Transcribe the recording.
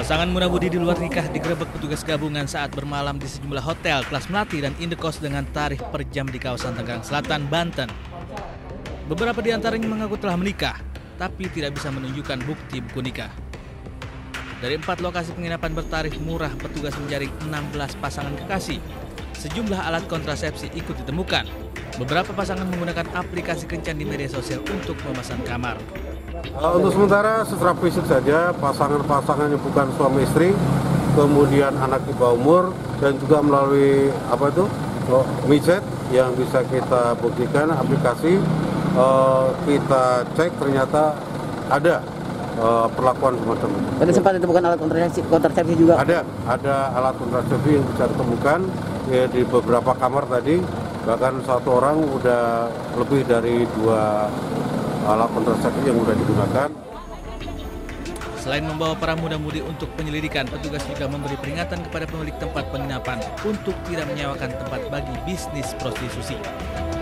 Pasangan muda-mudi di luar nikah digerebek petugas gabungan saat bermalam di sejumlah hotel, kelas melati, dan indekos dengan tarif per jam di kawasan Tangerang Selatan, Banten. Beberapa di antaranya mengaku telah menikah, tapi tidak bisa menunjukkan bukti buku nikah. Dari 4 lokasi penginapan bertarif murah, petugas menjaring 16 pasangan kekasih. Sejumlah alat kontrasepsi ikut ditemukan. Beberapa pasangan menggunakan aplikasi kencan di media sosial untuk memesan kamar. Untuk sementara secara fisik saja, pasangan-pasangan yang bukan suami istri, kemudian anak di bawah umur, dan juga melalui micet yang bisa kita buktikan aplikasi, kita cek ternyata ada perlakuan semacam itu. Tadi sempat ditemukan alat kontrasepsi juga? Ada alat kontrasepsi yang bisa ditemukan ya, di beberapa kamar tadi, bahkan satu orang udah lebih dari 2 alat kontrasepsi yang sudah digunakan. Selain membawa para muda-mudi untuk penyelidikan, petugas juga memberi peringatan kepada pemilik tempat penginapan untuk tidak menyewakan tempat bagi bisnis prostitusi.